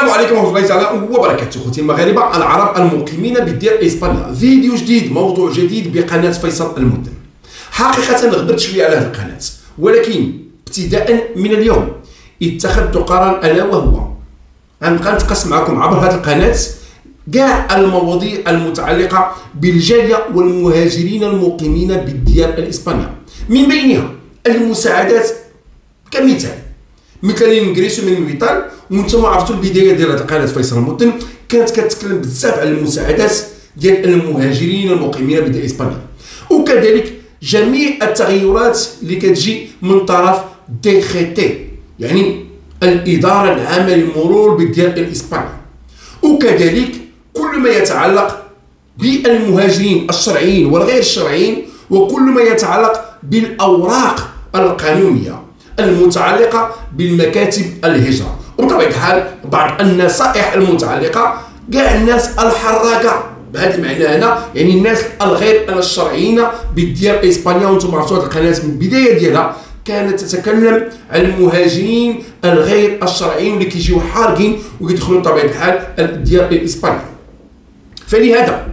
السلام عليكم ورحمه الله تعالى وبركاته. اخوتي المغاربه العرب المقيمين بديار اسبانيا، فيديو جديد، موضوع جديد بقناه فيصل المدن. حقيقه غبرت شويه على هذه القناه، ولكن ابتداء من اليوم اتخذت قرارا الا وهو غنبقى نتقاسم معكم عبر هذه القناه كاع المواضيع المتعلقه بالجاليه والمهاجرين المقيمين بالديار الاسبانيه، من بينها المساعدات كمثال مثل الانجريسو من فيتال. وانتم عرفتوا البدايه ديال هذه القناه فيصل المدن كانت كتكلم بزاف على المساعدات ديال المهاجرين المقيمين بديار اسبانيا، وكذلك جميع التغيرات اللي كتجي من طرف دي خيتي، يعني الاداره العامه للمرور بالديار الاسباني، وكذلك كل ما يتعلق بالمهاجرين الشرعيين والغير الشرعيين، وكل ما يتعلق بالاوراق القانونيه المتعلقه بالمكاتب الهجره، وبطبيعه الحال بعض النصائح المتعلقه كاع الناس الحراقه بهذا المعنى هنا، يعني الناس الغير الشرعيين بالديار اسبانيا. وانتم عرفتوا هذه القناه من البدايه ديالها كانت تتكلم عن المهاجرين الغير الشرعيين اللي كيجيو حارقين ويدخلوا بطبيعه الحال الديار الاسبانيا. فلهذا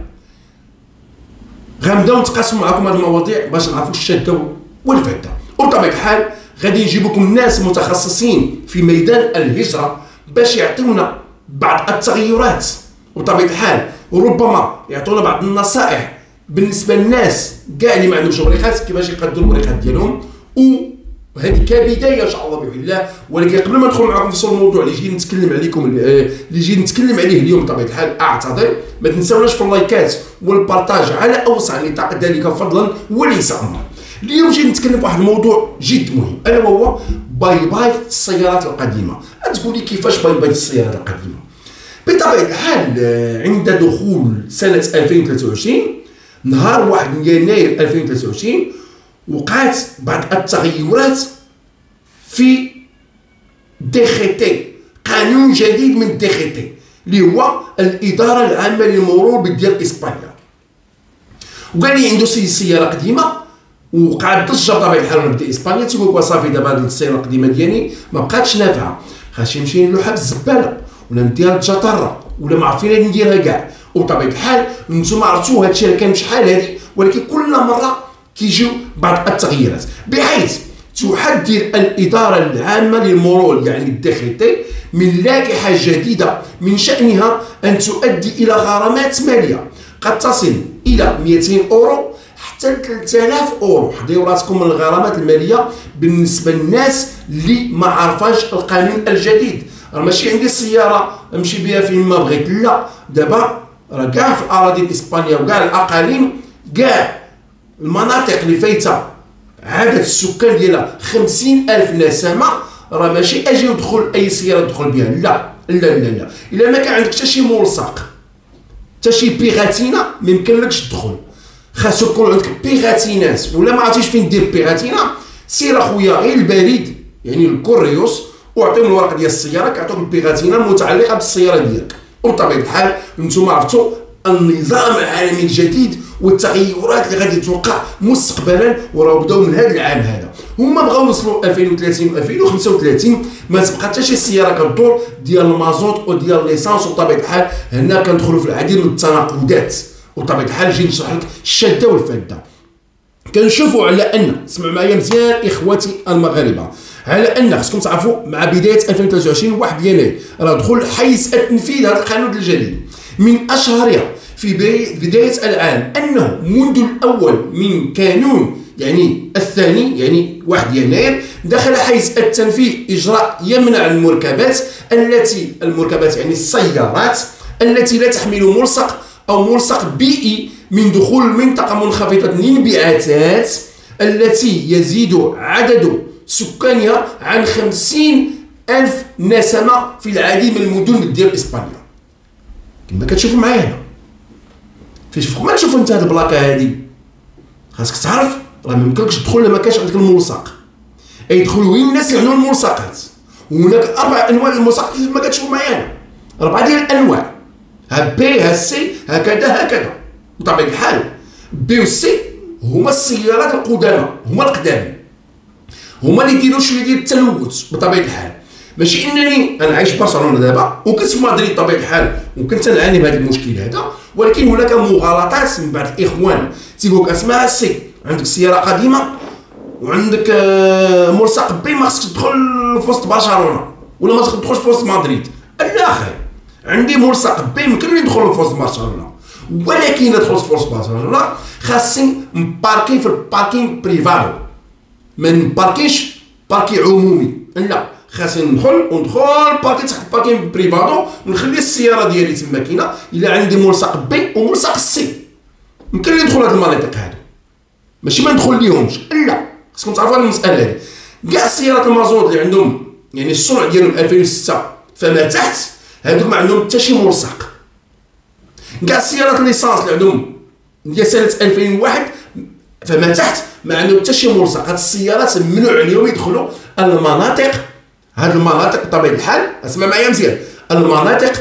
غنبداو نتقاسموا معكم هذه المواضيع باش نعرفوا الشاده والفاده، وبطبيعه الحال غادي نجيب لكم ناس متخصصين في ميدان الهجره باش يعطيونا بعض التغيرات، وبطبيعه الحال ربما يعطونا بعض النصائح بالنسبه للناس كاع اللي ما عندهمش وريقات كيفاش يقدروا الوريقات ديالهم. وهذه كبدايه ان شاء الله باذن الله. ولكن قبل ما ندخل معكم في الموضوع اللي جيت نتكلم عليكم اللي جيت نتكلم عليه اليوم بطبيعه الحال اعتذر، ما تنساوناش في اللايكات والبارطاج على اوسع نطاق، ذلك فضلا وليس امرا. اليوم جيت نتكلم في واحد الموضوع جد مهم الا وهو باي باي السيارات القديمه. تقول لي كيفاش باي باي السيارات القديمه؟ بطبيعه الحال عند دخول سنه 2023 نهار 1 يناير 2023 وقعت بعض التغيرات في ديخيتي، قانون جديد من ديخيتي اللي هو الاداره العامه للمرور بالديار اسبانيا. وقال لي عنده سياره قديمه وقعد ضجه بطبيعه الحال من اسبانيا، تيقول لك صافي دابا هذه السياره القديمه ديالي ما بقاتش نافعه، خاصني نمشي نلوحها بالزباله ولا نديرها للجطره ولا ما عرفين نديرها كاع. وبطبيعه الحال نتوما عرفتوا هذا الشيء راه كان شحال هذه، ولكن كل مره كيجيو بعض التغييرات بحيث تحذر الاداره العامه للمرور يعني الداخلي من لائحه جديده من شانها ان تؤدي الى غرامات ماليه قد تصل الى 200 اورو حتى 3000 اورو. حضروا راسكم من الغرامات الماليه بالنسبه للناس اللي ما عرفاش القانون الجديد. راه ماشي عندي السياره نمشي بها فين ما بغيت، لا، دابا راه كاع في الاراضي الاسبانيه وكاع الاقاليم كاع المناطق اللي فايته عدد السكان ديالها 50,000 نسمه، راه ماشي اجي ندخل اي سياره تدخل بها، لا لا لا لا، الا ما كان عندك حتى شي ملصق حتى شي بيغاتينا ما يمكنلكش تدخل. خاصو يكون عندك بيغاتينات، ولا ما عرفتيش فين دير بيغاتينا سير اخويا غير البريد يعني الكوريوس وعطيهم الورق ديال السياره كيعطوك البيغاتينا المتعلقه بالسياره ديالك. وبطبيعه الحال نتوما عرفتوا النظام العالمي الجديد والتغيرات اللي غادي توقع مستقبلا، وراه بداو من هذا العام هذا، هما بغاو يوصلوا 2030 و 2035 ما تبقى حتى شي سياره كدور ديال المازوت وديال ليسانس. وبطبيعه الحال هنا كندخلوا في العديد من التناقضات، وبطبيعه الحال جاي نشرح لك الشاده والفاده. كنشوفوا على ان، اسمعوا معايا مزيان اخواتي المغاربه، على ان خصكم تعرفوا مع بدايه 2023 1 يناير راه دخل حيز التنفيذ هذا القانون الجديد. من اشهرها في بدايه العام انه منذ الاول من كانون يعني الثاني يعني 1 يناير دخل حيز التنفيذ اجراء يمنع المركبات يعني السيارات التي لا تحمل ملصق او ملصق بيئي من دخول المنطقه منخفضه الانبعاثات التي يزيد عدد سكانها عن 50,000 نسمه في العديد من المدن ديال اسبانيا. كما كتشوفوا معايا هنا فوق ما تشوفوا انت هاد البلاكه هادي خاصك تعرف راه ما يمكنلكش تدخل ما كانش عندك الملصق، اي يدخلوا وين الناس اللي عندهم الملصقات. وهناك 4 انواع الملصقات كما كتشوفوا معايا هنا، 4 ديال الانواع، ها بي ها سي هكذا. بطبيعه الحال بي و سي هما السيارات القدامى، هما القدام، هما اللي يديروا شويه ديال التلوث بطبيعه الحال. ماشي انني انا عايش في برشلونه دابا وكنت في مدريد بطبيعه الحال وكنت نعاني بهذا المشكل هذا، ولكن هناك مغالطات من بعض الاخوان تيقول لك اسمع السي عندك سياره قديمه وعندك ملصق بي ما خصكش تدخل في وسط برشلونه ولا ما تدخلش في وسط مدريد. لا خير، عندي ملصق بي يمكن لي ندخل في وسط برشلونه، ولكن ندخل في وسط برشلونه خاصني نباركي في الباركينغ بريفادو، ما نباركيش باركي عمومي. لا، خاصني ندخل باركي تحت الباركينغ بريفادو ونخلي السياره ديالي تما كاينه. الا عندي ملصق بي وملصق سي يمكن لي ندخل هاد المناطق هادو، ماشي ما ندخل ليهمش. لا، خاصكم تعرفوا هاد المساله هادي. كاع السيارات المازوت اللي عندهم يعني الصنع ديالهم 2006 فما تحت هادوك ما عندهم حتى شي ملصق. كاع السيارات ليسانس اللي عندهم ديال سنه 2001 فما تحت ما عندهم حتى شي ملصق. هاد السيارات ممنوع عليهم يدخلوا المناطق، هاد المناطق بطبيعه الحال اسمع معايا مزيان، المناطق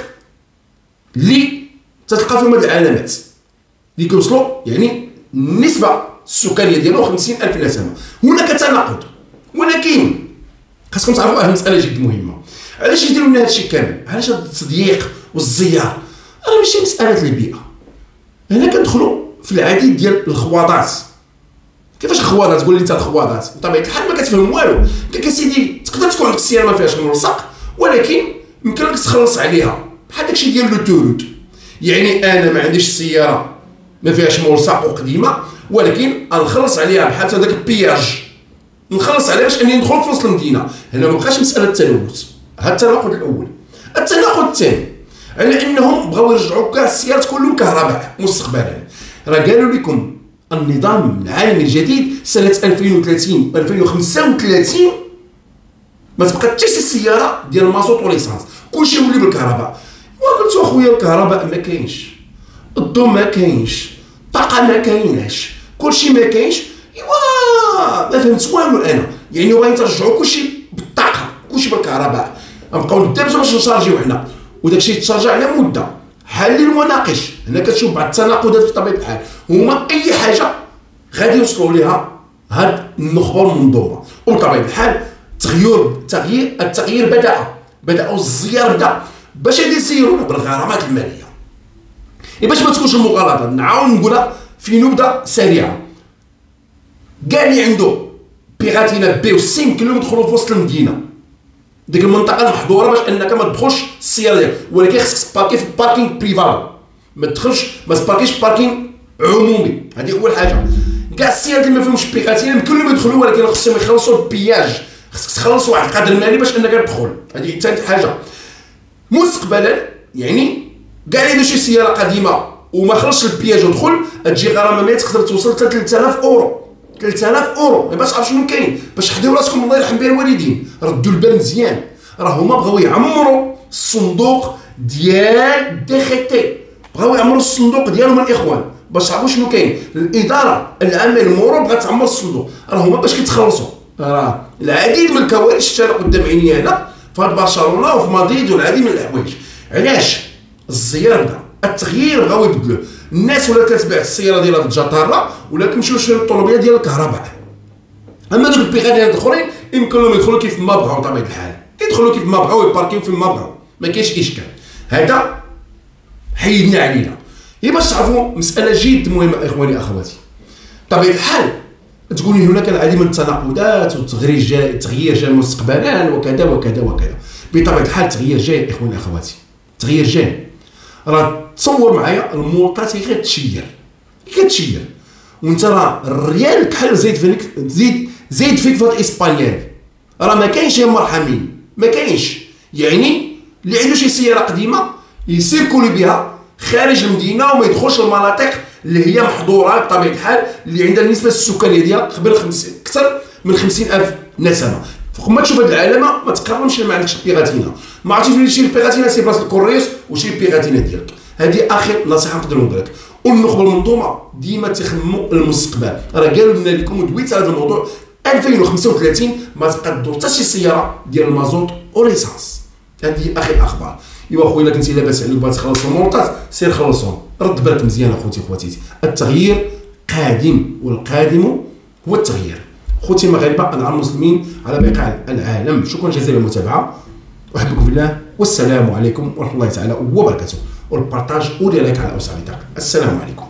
اللي تتلقى فيهم هاد العلامات اللي كيوصلوا يعني النسبه السكانيه ديالو 50,000 نسمه. هناك تناقض، ولكن خاصكم تعرفوا واحد المساله جد مهمه. علاش يديروا لنا هادشي كامل؟ علاش هاد التضييق والزيار؟ راه ماشي مساله البيئه، هنا كندخلوا في العديد ديال الخواضات. كيفاش الخواضات؟ تقول لي انت الخواضات بطبيعه الحال ما كتفهم والو. قال لك سيدي تقدر تكون عندك السياره ما فيهاش ملصق ولكن يمكن لك تخلص عليها بحال داكشي ديال لو تورود. يعني انا ما عنديش السياره ما فيهاش ملصق وقديمه ولكن نخلص عليها بحال داك البياج، نخلص عليها باش اني ندخل في وسط المدينه. هنا ما بقاش مساله التلوث. هذا التناقض الاول. التناقض الثاني على انهم بغاو يرجعوا كاع السيارات كلهم كهرباء مستقبلا. راه قالوا لكم النظام العالمي الجديد سنه 2030 2035 ما تبقى حتى شي سياره ديال المازوت وليسانس، كلشي يولي بالكهرباء. وقلت اخويا الكهرباء ما كاينش، الضوء ما كاينش، الطاقه ما كايناش، كلشي ما كاينش. ايوا ما فهمت والو انا. يعني باغيين ترجعوا كلشي بالطاقه، كلشي بالكهرباء، نبقاو ندابزو باش نشارجيو حنا وداكشي يتشارجا على مده. حلل وناقش. هنا كتشوف بعض التناقضات بطبيعه الحال. هما اي حاجه غادي يوصلوا ليها هاد النخبه المنظومه. وبطبيعه الحال التغيير بداوا الزيار بدا باش يسيرونا بالغرامات الماليه. باش ما تكونش المغالطه نعاود نقولها في نبذه سريعه. كاع اللي عنده بيغاتينا بي وسي يمكن لهم يدخلوا في وسط المدينه، ديك المنطقه المحظوره باش انك ما تدخلش السياره ديالك، ولكن خصك تباركي في باركينغ بريفادو، ما تدخلش ما تباركيش في باركينغ عمومي. هذه اول حاجه. كاع السيارات اللي ما فيهمش بيغاتينا يمكن لهم يدخلوا ولكن خصهم يخلصوا البياج، خصك تخلص واحد القدر مالي باش انك تدخل. هذه ثالث حاجه. مستقبلا يعني كاع اللي عنده شي سياره قديمه وما خلصش البياج ودخل تجي غرامه ماليه تقدر توصل حتى 3000 اورو. 3000 اورو باش تعرف شنو كاين، باش تحضيو راسكم الله يرحم بها الوالدين. ردوا البال مزيان، راه هما بغاو يعمروا الصندوق ديال دي خيتي، بغاو يعمروا الصندوق ديالهم الاخوان باش تعرفوا شنو كاين. الاداره العامه للمرور بغات تعمر الصندوق، راه هما باش كيتخلصوا. راه العديد من الكوارث شفتها قدام عيني هنا في برشلونه وفي مدريد والعديد من الحوايج. علاش؟ الزيار بدا، التغيير بغاو يبدلوه. الناس ولات كتبيع السياره ديالها في الجطاره ولا كيمشيو يشريو الطوموبيله ديال الكهرباء. اما دوك البيغاتيات الاخرين يمكن لهم يدخلوا كيف ما بغاو بطبيعه الحال، يدخلوا كيف ما بغاو يباركيو فين ما بغاو، ما كاينش اشكال. هذا حيدنا علينا. هي باش تعرفوا مساله جد مهمه اخواني اخواتي. بطبيعه الحال تقول لي هناك العديد من التناقضات والتغيير جاي مستقبلا وكذا وكذا وكذا. بطبيعه الحال التغيير جاي اخواني اخواتي، التغيير جاي. راه تصور معايا المولطات هي كتشير وانت راه الريال كحل زيد فيك في الاسبانيال. راه ما كاينش يا مرحمين، ما كاينش. يعني اللي عنده شي سياره قديمه يسيركولي بها خارج المدينه وما يدخلش المناطق اللي هي محظوره بطبيعه الحال، اللي عندها النسبه السكانيه ديالها اكثر من 50,000 نسمه. فوق ما تشوف هذه العلامه ما تقربش ما عندكش بيغاتينا. ما عرفتيش فين تشري بيغاتينا، سي بلاصه الكوريوس وشري بيغاتينا ديالك. هذه اخر نصيحه نقدر نقول لك. والنخبه المنظومه ديما تخمموا المستقبل. راه قالوا لنا لكم ودويت هذا الموضوع 2035 ما تبقى تدور حتى شي سياره ديال المازوت او ليسانس. هذه اخر الاخبار. ايوا خويا الا كنتي لاباس عليك بغيتي تخلص المولطات سير خلصهم. رد بالك مزيان اخوتي خواتيتي، التغيير قادم والقادم هو التغيير. خوتي المغاربه، انا المسلمين على بقاع العالم، شكرا جزيلا للمتابعه. احبكم في الله، والسلام عليكم ورحمه الله تعالى وبركاته. والبارطاج ودير لايك على اوصى السلام عليكم.